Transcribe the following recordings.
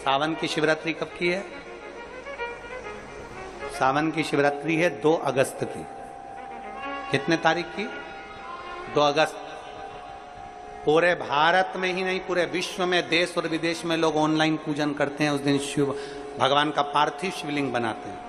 सावन की शिवरात्रि कब की है? सावन की शिवरात्रि है 2 अगस्त की। कितने तारीख की? 2 अगस्त। पूरे भारत में ही नहीं, पूरे विश्व में, देश और विदेश में लोग ऑनलाइन पूजन करते हैं। उस दिन शिव भगवान का पार्थिव शिवलिंग बनाते हैं,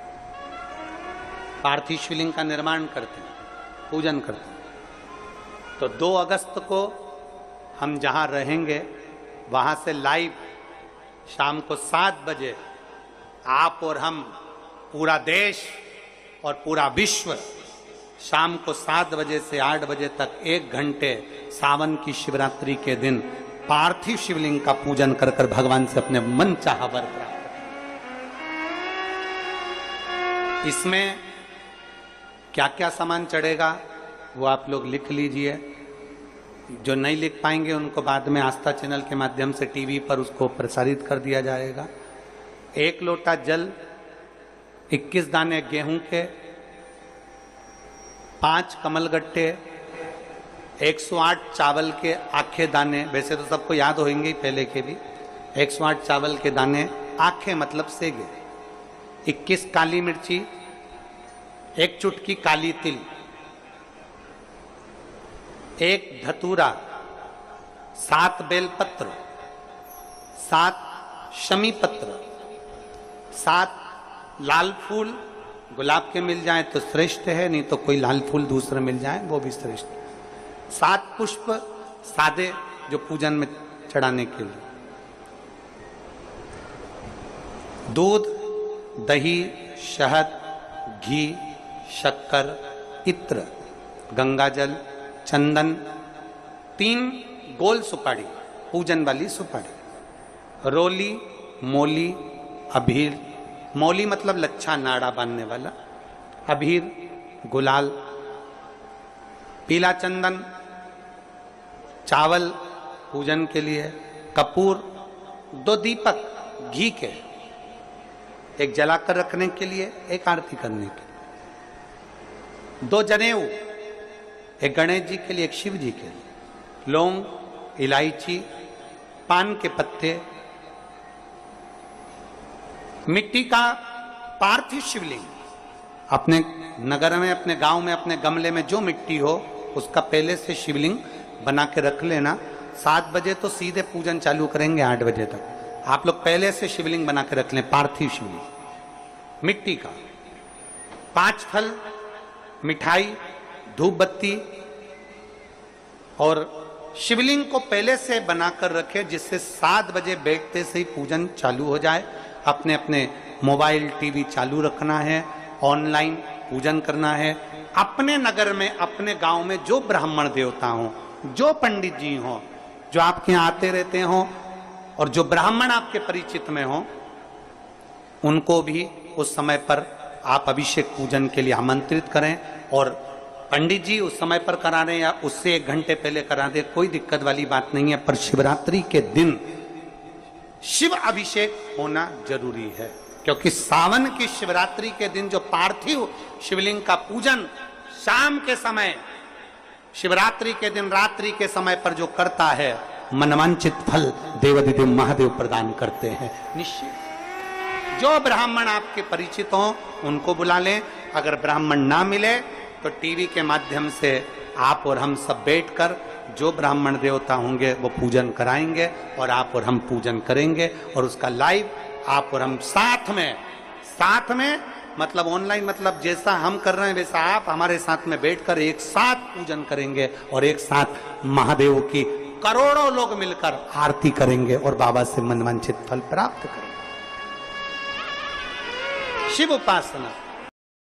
पार्थिव शिवलिंग का निर्माण करते हैं, पूजन करते हैं। तो 2 अगस्त को हम जहां रहेंगे वहां से लाइव शाम को 7 बजे आप और हम, पूरा देश और पूरा विश्व, शाम को 7 बजे से 8 बजे तक 1 घंटे सावन की शिवरात्रि के दिन पार्थिव शिवलिंग का पूजन कर कर भगवान से अपने मन चाहा वर प्राप्त। इसमें क्या क्या सामान चढ़ेगा वो आप लोग लिख लीजिए। जो नहीं लिख पाएंगे उनको बाद में आस्था चैनल के माध्यम से टीवी पर उसको प्रसारित कर दिया जाएगा। 1 लोटा जल, 21 दाने गेहूं के, 5 कमलगट्टे, 108 चावल के आखे दाने, वैसे तो सबको याद होंगे ही पहले के भी। 108 चावल के दाने, आखे मतलब सेगे, 21 काली मिर्ची, 1 चुटकी काली तिल, 1 धतूरा, 7 बेलपत्र, 7 शमी पत्र, 7 लाल फूल, गुलाब के मिल जाए तो श्रेष्ठ है, नहीं तो कोई लाल फूल दूसरा मिल जाए वो भी श्रेष्ठ। 7 पुष्प सादे जो पूजन में चढ़ाने के लिए। दूध, दही, शहद, घी, शक्कर, इत्र, गंगाजल, चंदन, 3 गोल सुपारी, पूजन वाली सुपारी, रोली, मोली, अबीर, मौली मतलब लच्छा नाड़ा बांधने वाला, अबीर, गुलाल, पीला चंदन, चावल पूजन के लिए, कपूर, 2 दीपक घी के, 1 जलाकर रखने के लिए, 1 आरती करने के लिए, 2 जनेऊ, 1 गणेश जी के लिए, 1 शिव जी के लिए, लौंग, इलायची, पान के पत्ते, मिट्टी का पार्थिव शिवलिंग। अपने नगर में, अपने गांव में, अपने गमले में जो मिट्टी हो उसका पहले से शिवलिंग बना के रख लेना। 7 बजे तो सीधे पूजन चालू करेंगे, 8 बजे तक आप लोग पहले से शिवलिंग बना के रख लें, पार्थिव शिवलिंग मिट्टी का। 5 फल, मिठाई, धूप बत्ती, और शिवलिंग को पहले से बनाकर रखें जिससे 7 बजे बैठते से ही पूजन चालू हो जाए। अपने अपने मोबाइल, टीवी चालू रखना है, ऑनलाइन पूजन करना है। अपने नगर में, अपने गांव में जो ब्राह्मण देवता हों, जो पंडित जी हों, जो आपके यहाँ आते रहते हों, और जो ब्राह्मण आपके परिचित में हों, उनको भी उस समय पर आप अभिषेक पूजन के लिए आमंत्रित करें। और पंडित जी उस समय पर करा रहे या उससे 1 घंटे पहले करा दे, कोई दिक्कत वाली बात नहीं है। पर शिवरात्रि के दिन शिव अभिषेक होना जरूरी है, क्योंकि सावन की शिवरात्रि के दिन जो पार्थिव शिवलिंग का पूजन शाम के समय, शिवरात्रि के दिन रात्रि के समय पर जो करता है, मनवांचित फल देवाधिदेव महादेव प्रदान करते हैं निश्चित। जो ब्राह्मण आपके परिचित हों उनको बुला लें। अगर ब्राह्मण ना मिले तो टीवी के माध्यम से आप और हम सब बैठकर जो ब्राह्मण देवता होंगे वो पूजन कराएंगे और आप और हम पूजन करेंगे। और उसका लाइव आप और हम साथ में मतलब ऑनलाइन, मतलब जैसा हम कर रहे हैं वैसा आप हमारे साथ में बैठकर एक साथ पूजन करेंगे और एक साथ महादेव की करोड़ों लोग मिलकर आरती करेंगे और बाबा से मनवांछित फल प्राप्त करेंगे। शिव उपासना